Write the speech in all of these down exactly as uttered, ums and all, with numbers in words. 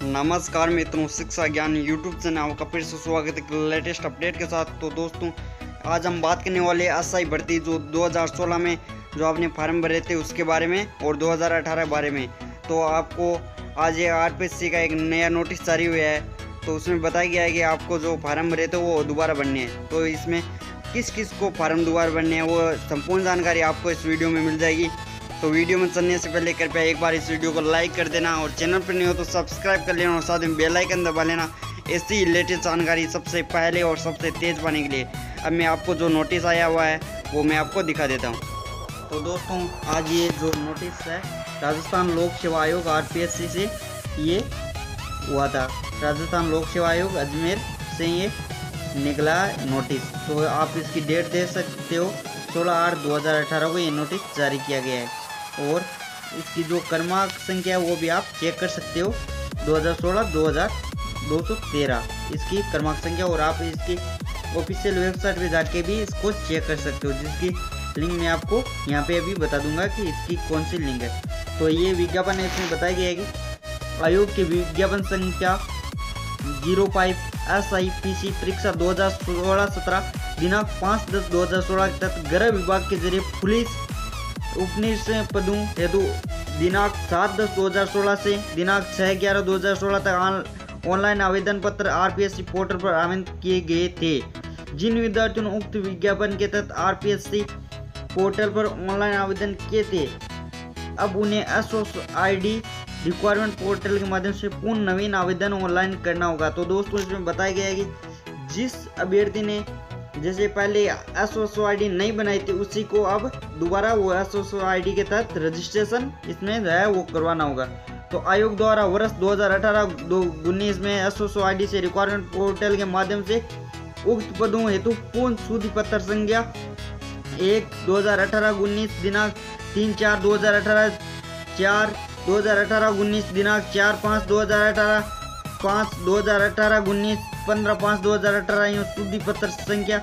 नमस्कार मित्रों, शिक्षा ज्ञान यूट्यूब चैनल का फिर से स्वागत है लेटेस्ट अपडेट के साथ। तो दोस्तों, आज हम बात करने वाले एसआई भर्ती जो दो हज़ार सोलह में जो आपने फार्म भरे थे उसके बारे में और दो हज़ार अठारह के बारे में। तो आपको आज ये आरपीएससी का एक नया नोटिस जारी हुआ है, तो उसमें बताया गया है कि आपको जो फार्म भरे थे वो दोबारा भरने हैं। तो इसमें किस किस को फार्म दोबारा भरने हैं वो संपूर्ण जानकारी आपको इस वीडियो में मिल जाएगी। तो वीडियो में चलने से पहले कृपया एक बार इस वीडियो को लाइक कर देना और चैनल पर नहीं हो तो सब्सक्राइब कर लेना और साथ में बेल आइकन दबा लेना ऐसी लेटेस्ट जानकारी सबसे पहले और सबसे तेज़ पाने के लिए। अब मैं आपको जो नोटिस आया हुआ है वो मैं आपको दिखा देता हूँ। तो दोस्तों, आज ये जो नोटिस है राजस्थान लोक सेवा आयोग आरपीएससी से ये हुआ था। राजस्थान लोक सेवा आयोग अजमेर से ये निकला नोटिस। तो आप इसकी डेट दे सकते हो, सोलह आठ दो हज़ार अठारह को ये नोटिस जारी किया गया है। और इसकी जो क्रमांक संख्या है वो भी आप चेक कर सकते हो, दो हज़ार सोलह दो हज़ार दो सौ तेरह इसकी क्रमांक संख्या। और आप इसकी ऑफिशियल वेबसाइट पे जाके भी इसको चेक कर सकते हो, जिसकी लिंक मैं आपको यहाँ पे अभी बता दूंगा कि इसकी कौन सी लिंक है। तो ये विज्ञापन है, इसमें बताया गया है कि आयोग की विज्ञापन संख्या zero five S I P C परीक्षा दो हज़ार सोलह सत्रह दिनांक पाँच दस दो हज़ार सोलह के तहत गृह विभाग के जरिए पुलिस उपनिरीक्षक पदों हेतु दिनांक सात दस दो हज़ार सोलह से दिनांक छः ग्यारह दो हज़ार सोलह तक ऑनलाइन आवेदन पत्र आरपीएससी पोर्टल पर आवेदन किए गए थे। जिन विद्यार्थियों ने उक्त विज्ञापन के तहत आरपीएससी पोर्टल पर ऑनलाइन आवेदन किए थे, अब उन्हें एसओआईडी रिक्वायरमेंट पोर्टल के माध्यम से पूर्ण नवीन आवेदन ऑनलाइन करना होगा। तो दोस्तों, इसमें बताया गया है कि जिस अभ्यर्थी ने जैसे पहले एसओआईडी नहीं बनाई थी उसी को अब दोबारा वो एसओआईडी के तहत रजिस्ट्रेशन इसमें जो है वो करवाना होगा। तो आयोग द्वारा वर्ष दो हज़ार अठारह दो उन्नीस में एसओआईडी से रिक्वायरमेंट पोर्टल के माध्यम से उक्त पदों हेतु पूर्ण सूची पत्र संख्या एक दो हज़ार अठारह उन्नीस दिनांक तीन चार दो हज़ार अठारह चार दो हज़ार अठारह उन्नीस दिनांक चार पाँच दो हज़ार अठारह पाँच दो हज़ार अठारह उन्नीस पंद्रह पाँच दो हज़ार अठारह सूची पत्र संख्या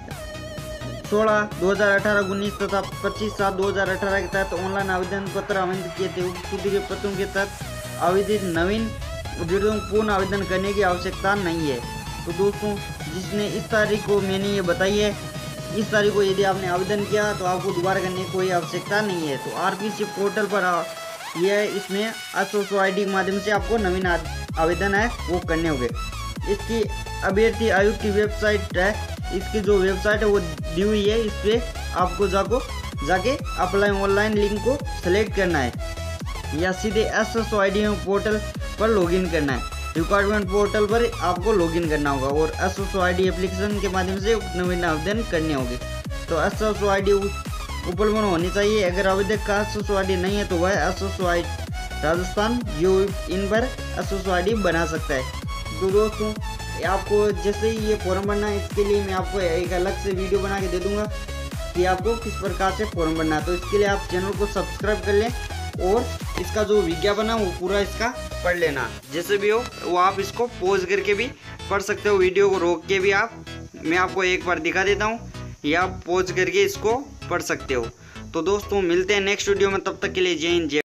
सोलह दो हज़ार अठारह उन्नीस तथा पच्चीस सात दो हज़ार अठारह के तहत ऑनलाइन आवेदन पत्र आवेदन किए थे। उक्त सूची के पत्रों के तहत आवेदित नवीन अभ्यर्थियों को पूर्ण आवेदन करने की आवश्यकता नहीं है। तो दोस्तों, जिसने इस तारीख को मैंने ये बताई है, इस तारीख को यदि आपने आवेदन किया तो आपको दोबारा करने की कोई आवश्यकता नहीं है। तो आरपीएससी पोर्टल पर यह इसमें एसओआईडी के माध्यम से आपको नवीन आवेदन है वो करने होंगे। इसकी अभ्यर्थी आयोग की वेबसाइट है, इसकी जो वेबसाइट है वो दी हुई है, इस पर आपको जाको जाके अप्लाई ऑनलाइन लिंक को सेलेक्ट करना है या सीधे एसओआईडी पोर्टल पर लॉगिन करना है। रिक्वायरमेंट पोर्टल पर आपको लॉगिन करना होगा और एसओआईडी एप्लीकेशन के माध्यम से नवीन आवेदन करने होंगे। तो एसओआईडी उपलब्ध होनी चाहिए। अगर आवेदक का एसओआईडी नहीं है तो वह एसओआईडी राजस्थान जो इन पर एसओआईडी बना सकता है। तो दोस्तों, आपको जैसे ही ये फॉर्म भरना है, इसके लिए मैं आपको एक अलग से वीडियो बना के दे दूंगा कि आपको किस प्रकार से फॉर्म भरना है। तो इसके लिए आप चैनल को सब्सक्राइब कर लें और इसका जो विज्ञापन है वो पूरा इसका पढ़ लेना। जैसे भी हो वो आप इसको पॉज करके भी पढ़ सकते हो, वीडियो को रोक के भी आप मैं आपको एक बार दिखा देता हूँ, या आप पॉज करके इसको पढ़ सकते हो। तो दोस्तों, मिलते हैं नेक्स्ट वीडियो में, तब तक के लिए जय हिंद जय।